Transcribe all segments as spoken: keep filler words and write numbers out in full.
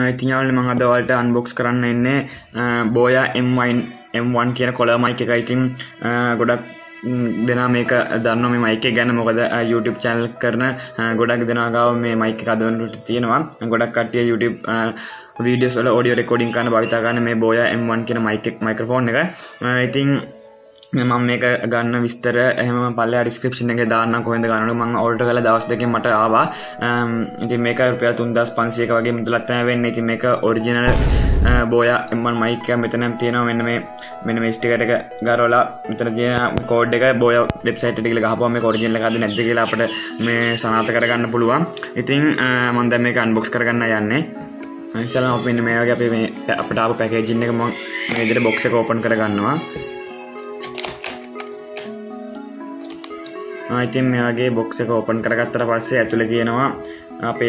ඉතින් යාළුවනේ මම අද ඔයාලට අන්බොක්ස් කරන්න ඉන්නේ Boya M one කියන කොලර් මයික් එකයි. ඉතින් ගොඩක් දෙනා මේක දන්නවා මේ මයික් එක ගැන. මොකද YouTube channel කරන ගොඩක් දෙනා ගාව මේ මයික් එක අද වෙනකොට තියෙනවා. ගොඩක් කට්ටිය YouTube videos වල audio recording කරන භාවිතා කරන මේ Boya M one කියන මයික් එක මයික්‍රොෆෝන් එක. ඉතින් මම මේක ගන්න විස්තර එහෙම පල්ලෙහා description එකේ දාන්නම් කොහෙන්ද ගන්නවද. මම order කළා දවස් දෙකකින් මට ආවා. ඉතින් මේක රුපියල් තුන්දාස් පන්සීයක වගේ මුදලක් තමයි වෙන්නේ. ඉතින් මේක original Boya M one mic එක. මෙතන තියෙනවා මෙන්න මේ මෙන්න මේ sticker එක ගාරවලා මෙතන තියෙන code එක Boya website එකට ගිහලා ගහපුවම මේක original එකක්ද නැද්ද කියලා අපිට මේ සනාථ කරගන්න පුළුවන්. ඉතින් මම දැන් මේක unbox කරගන්න යන්නේ. ඉතින් අපි මෙන්න මේ වගේ අපි මේ අපිට ආපු packaging එක මම මේ විදිහට box එක open කරගන්නවා. ඉතින් මේ වගේ box එක open කරගත්තට පස්සේ ඇතුලේ තියෙනවා අපේ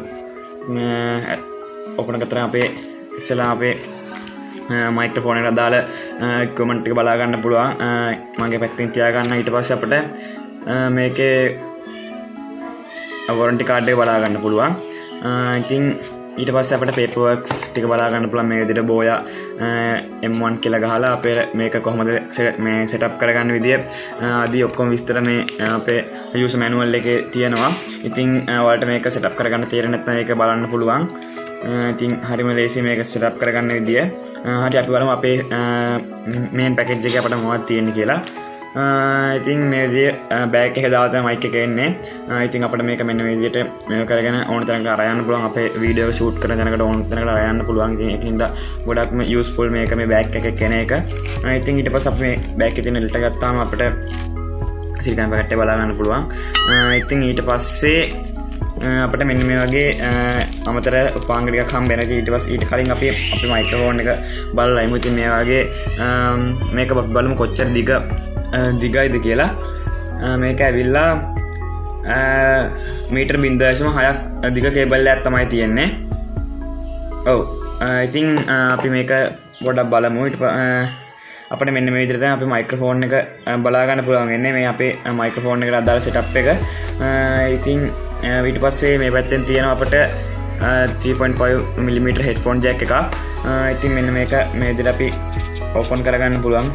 open කරලා අපේ ඉස්සලා අපේ මයික්‍රොෆෝන් එකට දාලා equipment ටික බලා ගන්න පුළුවන්. මගේ පැත්තෙන් තියා ගන්න. ඊට පස්සේ අපිට මේකේ warranty card එක බලා ගන්න පුළුවන්. ඉතින් ඊට පස්සේ අපිට paperworks ටික බලා ගන්න පුළුවන්. මේ විදිහට Boya M one කියලා ගහලා අපේ මේක කොහොමද මේ setup කරගන්න විදිය ආදී ඔක්කොම විස්තර මේ අපේ user manual එකේ තියෙනවා. ඉතින් ඔයාලට මේක setup කරගන්න තේරෙන්නේ නැත්නම් ඒක බලන්න පුළුවන්. ඉතින් හරිම ලේසි මේක setup කරගන්න විදිය. හරි අපි බලමු අපේ main package එකේ අපිට මොනවද තියෙන්නේ කියලා. ඉතින් මේ විදිය බෑග් එක දාලා තමයි mic එක එන්නේ. ඉතින් අපිට මේක මෙන්න මේ විදියට මේක කරගෙන ඕන තැනකට අරන් යන්න පුළුවන්. අපේ වීඩියෝ එක ෂූට් කරන තැනකට ඕන තැනකට අරන් යන්න පුළුවන්. ඉතින් ඒකින්ද ගොඩක්ම යූස්ෆුල් මේක මේ බෑග් එකේ කෙන එක. ඉතින් ඊට පස්සේ අපි මේ බෑග් එකේ තියෙන ලිට ගත්තාම අපිට සිලිකන් පැකට් එක බලා ගන්න පුළුවන්. ඉතින් ඊට පස්සේ අපිට මෙන්න මේ වගේ අමතර උපාංග ටිකක් හම්බ වෙනවා. ඊට පස්සේ ඊට කලින් අපි අපේ මයික්‍රොෆෝන් එක බලලා ඉමු. ඉතින් මේ වගේ මේක බලමු කොච්චර දිග දිගයිද කියලා. මේක ඇවිල්ලා මීටර් zero point six දිග කේබල් එකක් තමයි තියෙන්නේ. ඔව් ඉතින් අපි මේක පොඩ්ඩක් බලමු. ඊට අපිට මෙන්න මේ විදිහට තමයි අපි මයික්‍රොෆෝන් එක බලා ගන්න පුළුවන් වෙන්නේ. මේ අපේ මයික්‍රොෆෝන් එකට අදාළ setup එක. ඉතින් ඊට පස්සේ මේ පැත්තෙන් තියෙනවා අපිට three point five millimeter headphone jack එකක්. ඉතින් මෙන්න මේක මේ විදිහට අපි open කරගන්න පුළුවන්.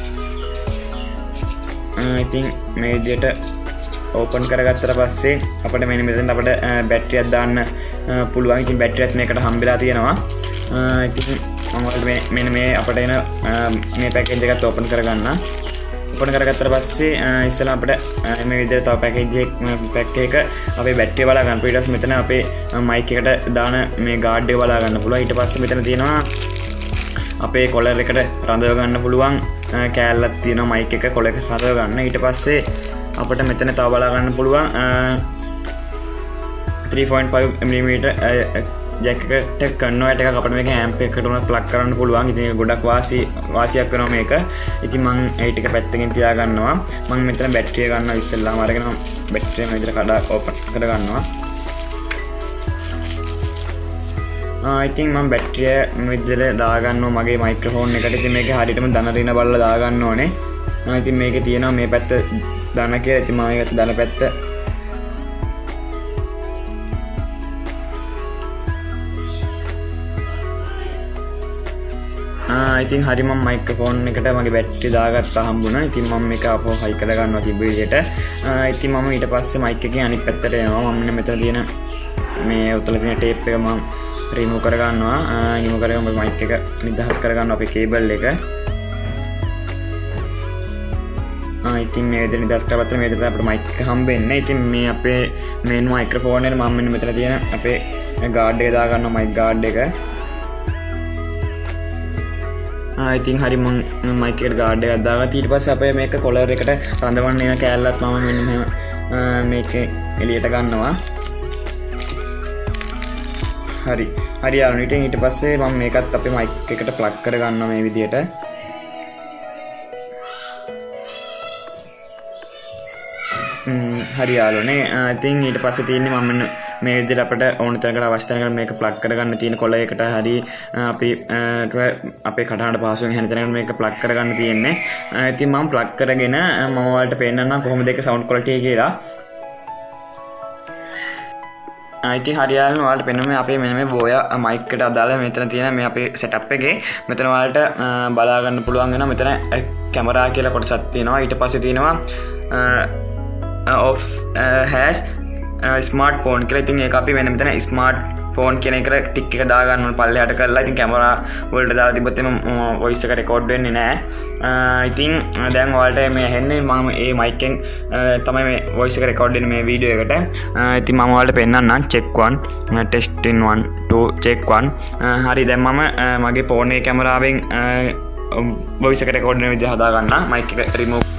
ඉතින් මේ විදිහට open කරගත්තට පස්සේ අපිට මෙන්න මෙතන අපිට බැටරියක් දාන්න පුළුවන්. ඉතින් බැටරියත් මේකට හම්බෙලා තියෙනවා. ඉතින් මම මේ මෙන්න මේ අපිට එන මේ පැකේජ් එකත් open කරගන්න. open කරගත්තට පස්සේ ඉස්සෙල්ලා අපිට මේ විදිහට තව පැකේජ් එක පැක් එක අපේ බැටරිය බලා ගන්න. ඊට පස්සේ මෙතන අපේ mic එකට දාන මේ guard එක බලා ගන්න පුළුවන්. ඊට පස්සේ මෙතන තියෙනවා අපේ කොලර් එකට රඳව ගන්න පුළුවන් කෑල්ලක් තියෙනවා mic එක කොලර් එකට රඳව ගන්න. ඊට පස්සේ අපිට මෙතන තව බලා ගන්න පුළුවන් three point five millimeter jack එකට කන්වර්ට් එකක් අපිට මේක amp එකකට උනත් plug කරන්න පුළුවන්. ඉතින් ගොඩක් වාසි වාසියක් වෙනවා මේක. ඉතින් මම ඒ ටික පැත්තකින් තියා ගන්නවා. මම මෙතන බැටරිය ගන්නවා ඉස්සෙල්ලාම අරගෙන බැටරිය මේ විදිහට කඩා ඕපන් කර ගන්නවා. ඉතින් මම බැටරිය මේ විදිහට දා ගන්නවා මගේ මයික්‍රොෆෝන් එකට. ඉතින් මේකේ හරියටම දන රින බලලා දා ගන්න ඕනේ. ඉතින් මේකේ තියෙනවා මේ පැත්ත දන කියලා. ඉතින් මම මේකට දන පැත්ත ඉතින් හරි මම මයික්‍රොෆෝන් එකට මගේ බැටරිය දාගත්තා හම්බුණා. ඉතින් මම මේක අපෝ හයි කරලා ගන්නවා තිබ්බ විදිහට. ඉතින් මම ඊට පස්සේ මයික් එකෙන් අනිත් පැත්තට යනවා. මම මෙතන තියෙන මේ උතල තියෙන ටේප් එක මම රිමූව් කර ගන්නවා. රිමූව් කරගෙන මම මයික් එක නිදහස් කර ගන්නවා අපේ කේබල් එක. ඉතින් මේ විදිහට නිදහස් කරගත්තා මේ විදිහට අපිට මයික් එක හම්බෙන්නේ. ඉතින් මේ අපේ මේන් මයික්‍රොෆෝන් එක මම මෙන්න මෙතන තියෙන අපේ ගාඩ් එක දා ගන්නවා මයික් ගාඩ් එක. ඉතින් හරි මම මයික් එකට ගාඩ් එකක් දාගත්තා. ඊට පස්සේ අපේ මේක කොලර් එකට රඳවන්න එන කෑල්ලත් මම මෙන්න මෙහෙම මේකේ එළියට ගන්නවා. හරි හරි යාළුවනේ. ඉතින් ඊට පස්සේ මම මේකත් අපේ මයික් එකට ප්ලග් කර ගන්නවා මේ විදිහට. හරි යාළුවනේ. ඉතින් ඊට පස්සේ තියෙන්නේ මම මේ විදිහට අපිට ඕන තැනකට අවශ්‍ය තැනකට මේක ප්ලග් කරගන්න තියෙන කොළ එකට හරි අපි අපේ කටහඬ පහසුවෙන් හැන තැනකට මේක ප්ලග් කරගන්න තියෙන්නේ. ඉතින් මම ප්ලග් කරගෙන මම ඔයාලට පෙන්නන්නම් කොහොමද ඒක සවුන්ඩ් ක්වොලිටි එක කියලා. ඉතින් හරියට ඔයාලට පෙන්වන්නේ අපේ මෙන්න මේ බෝයා මයික් එකට අදාළ මෙතන තියෙන මේ අපේ සෙටප් එකේ මෙතන ඔයාලට බලා ගන්න පුළුවන් වෙනවා මෙතන කැමරා කියලා කොටසක් තියෙනවා ඊට පස්සේ තියෙනවා ඔෆ් හැෂ් ස්මාර්ට් ෆෝන් කියලා. ඉතින් ඒක අපි වෙන මෙතන ස්මාර්ට් ෆෝන් කියන එකට ටික් එක දා ගන්න ඕන පල්ලෙහාට කරලා. ඉතින් කැමරා වලට දාලා තිබ්බොත් එම වොයිස් එක රෙකෝඩ් වෙන්නේ නැහැ. ඉතින් දැන් ඔයාලට මේ ඇහෙන්නේ මම මේ මයික් එකෙන් තමයි මේ වොයිස් එක රෙකෝඩ් වෙන්නේ මේ වීඩියෝ එකට. ඉතින් මම ඔයාලට පෙන්නන්නම් check one testing one two check one. හරි දැන් මම මගේ ෆෝන් එකේ කැමරාවෙන් වොයිස් එක රෙකෝඩ් වෙන විදිහ හදා ගන්න. මයික් එක රිමූව්